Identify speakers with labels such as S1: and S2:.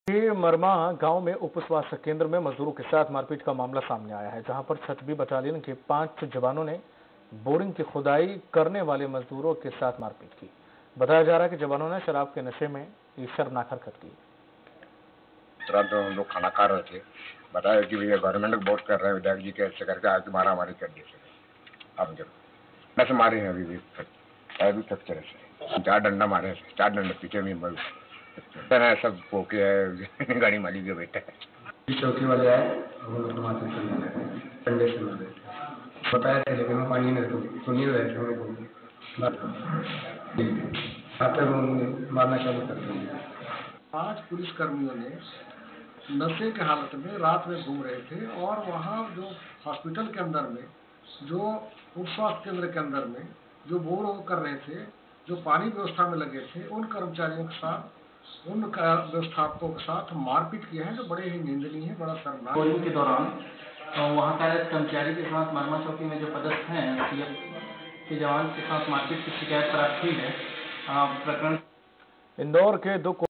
S1: के मरमा गांव में उप स्वास्थ्य केंद्र में मजदूरों के साथ मारपीट का मामला सामने आया है, जहां पर छतबी बटालियन के 5 जवानों ने बोरिंग की खुदाई करने वाले मजदूरों के साथ मारपीट की। बताया जा रहा है कि जवानों ने शराब के नशे में ये शर्मनाक हरकत की।
S2: तुरंत हम लोग खाना खा रहे थे, बताया कि भैया गवर्नमेंट बहुत कर रहे हैं, विधायक जी के ऐसे करके आज मारा मारी कर दी। अब जब नस मारे हैं अभी फ्रैक्चर से 4 डंडा मारे हैं, 4 डंडे पीछे में है, सब पोके है गाड़ी मालिक के बेटा है।
S3: चौकी वाले आए ठंडे से मारे बताया था, लेकिन वो पानी नहीं सुनी रहे थे। मारना चालू कर दिया।
S4: 5 पुलिस कर्मियों ने नशे के हालत में रात में घूम रहे थे और वहाँ जो हॉस्पिटल के अंदर में, जो उप स्वास्थ्य केंद्र के अंदर में जो बोर कर रहे थे, जो पानी व्यवस्था में लगे थे, उन कर्मचारियों के साथ, उन व्यवस्थापकों के साथ मारपीट किया है, जो बड़े ही निंदनीय है, बड़ा शर्मनाक।
S5: बोरिंग के दौरान वहाँ कार्यरत कर्मचारी के साथ मरमा चौकी में जो पदस्थ हैं सीएफ के जवान के साथ मारपीट की शिकायत प्राप्त हुई है। प्रकरण
S1: इंदौर के 2